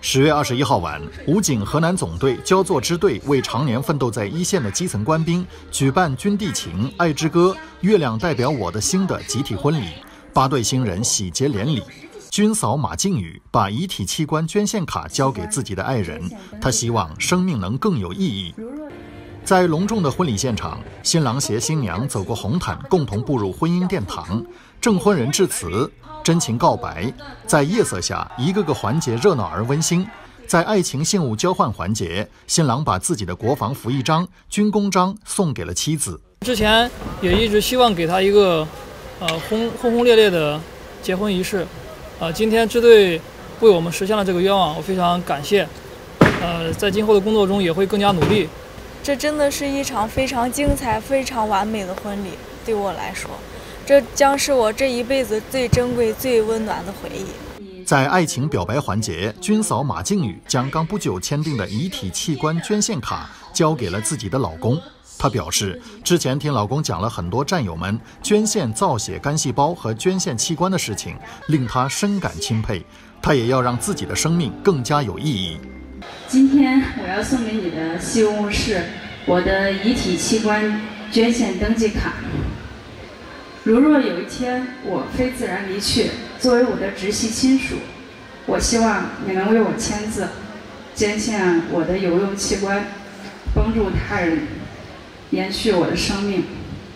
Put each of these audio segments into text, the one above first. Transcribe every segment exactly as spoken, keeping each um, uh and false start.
十月二十一号晚，武警河南总队焦作支队为常年奋斗在一线的基层官兵举办“军地情”、“爱之歌”、“月亮代表我的心”的集体婚礼。八对新人喜结连理。军嫂马靖宇把遗体器官捐献卡交给自己的爱人，她希望生命能更有意义。在隆重的婚礼现场，新郎携新娘走过红毯，共同步入婚姻殿堂。证婚人致辞，真情告白，在夜色下，一个个环节热闹而温馨。在爱情信物交换环节，新郎把自己的国防服役章、军功章送给了妻子。 之前也一直希望给他一个，呃，轰轰轰烈烈的结婚仪式，呃，今天支队为我们实现了这个愿望，我非常感谢。呃，在今后的工作中也会更加努力。 这真的是一场非常精彩、非常完美的婚礼，对我来说。这将是我这一辈子最珍贵、最温暖的回忆。 在爱情表白环节，军嫂马靖宇将刚不久签订的遗体器官捐献卡交给了自己的老公。她表示，之前听老公讲了很多战友们捐献造血干细胞和捐献器官的事情，令她深感钦佩。她也要让自己的生命更加有意义。 今天我要送给你的信物是我的遗体器官捐献登记卡。如若有一天我非自然离去，作为我的直系亲属，我希望你能为我签字，捐献我的有用器官，帮助他人，延续我的生命。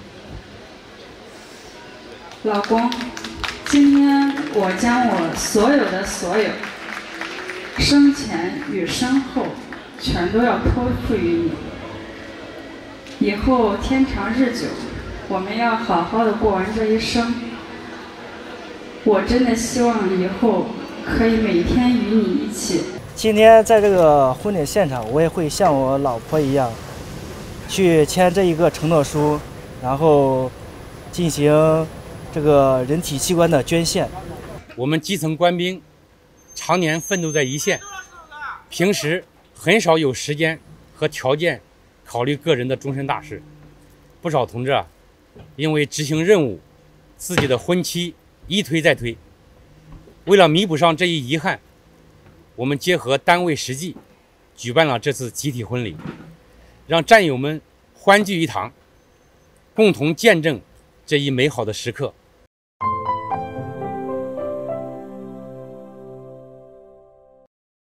老公，今天我将我所有的所有，生前与身后，全都要托付于你。以后天长日久，我们要好好的过完这一生。我真的希望以后可以每天与你一起。 今天在这个婚礼现场，我也会像我老婆一样，去签这一个承诺书，然后进行这个人体器官的捐献。 我们基层官兵常年奋斗在一线，平时很少有时间和条件考虑个人的终身大事。不少同志啊，因为执行任务，自己的婚期一推再推。为了弥补上这一遗憾，我们结合单位实际，举办了这次集体婚礼，让战友们欢聚一堂，共同见证这一美好的时刻。